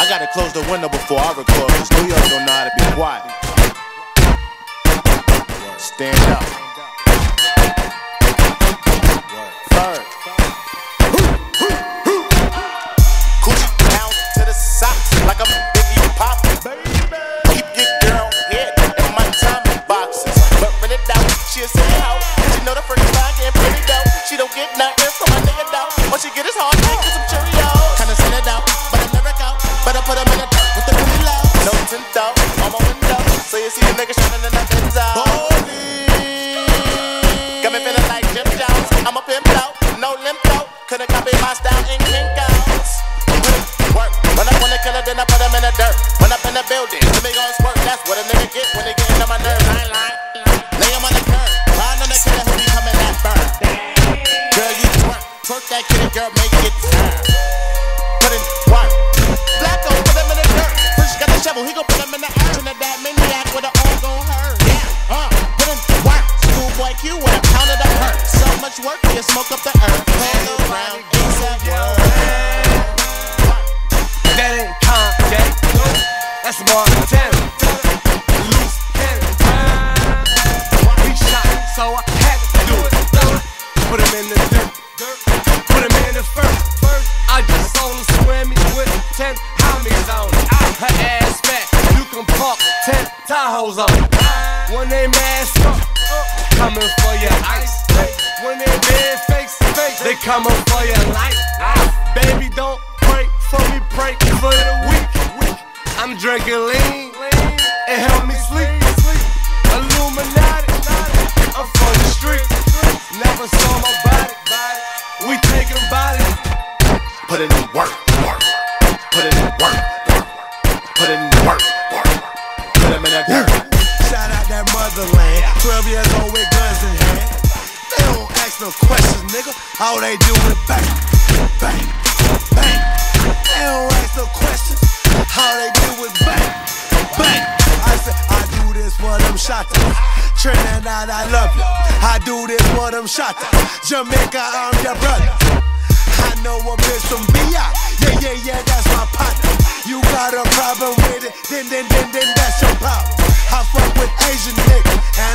I gotta close the window before I record, cause New York don't know how to be quiet. Stand up. Third. Coochie down to the socks like I'm Biggie Pop. Keep your girl head in my Tommy boxes. But rent it out, she'll say how. She know the first time getting pretty dope. She don't get nothing from my nigga though. All she get is hard cake and some Cheerios. Kinda send it out, but I never out. But I put them in the dirt with the really loud. No tint out on my window, so you see the nigga shining in the Benzo. Got me feeling like Jim Jones. I'm a pimp out, no limp out. Couldn't copy my style in kinkouts. Work. When I wanna kill it, then I put them in the dirt. When up in the building, let me go squirt. That's what a nigga get when they get into my nerves. I ain't lying. Lay him on the curb. Ride on the killer who be coming that burn. Girl, you twerk. Twerk that kitty, girl, make it turn. Put in work. Blacko, put him in the dirt. First got the shovel, he gon' put him in the earth. That maniac with the all gon' hurt. Yeah, put in work. Schoolboy Q with a pound of the hurt. So much work, you smoke up the earth. Hold around, ASAP world. That ain't Kanye, that's Montana. Loose cannon. We shot, so I had to do it. Put him in the dirt, put him in the first. I just sold a swimmy with 10 homies on it. Her ass fat, you can park 10 Tahoes on it. When they mask up, coming for your ice. When they dead face to face, they coming for your life. Baby, don't pray for me, pray for the weak. I'm drinking lean, it help me sleep. Illuminati, I'm from the street. Never saw my body, we taking bodies. Put in work, work. Put in work, work. Put in work, work. Put them in that dirt. Shout out that motherland. 12 years old with guns in hand. They don't ask no questions, nigga. All they do is bang, bang, bang. They don't ask no questions. All they do is bang, bang. I said, I do this for them shotters. Trinidad, I love you. I do this for them shotters. Jamaica, I'm your brother. I know a bitch from B.I. Yeah, that's my partner. You got a problem with it, then that's your problem. I fuck with Asian niggas, and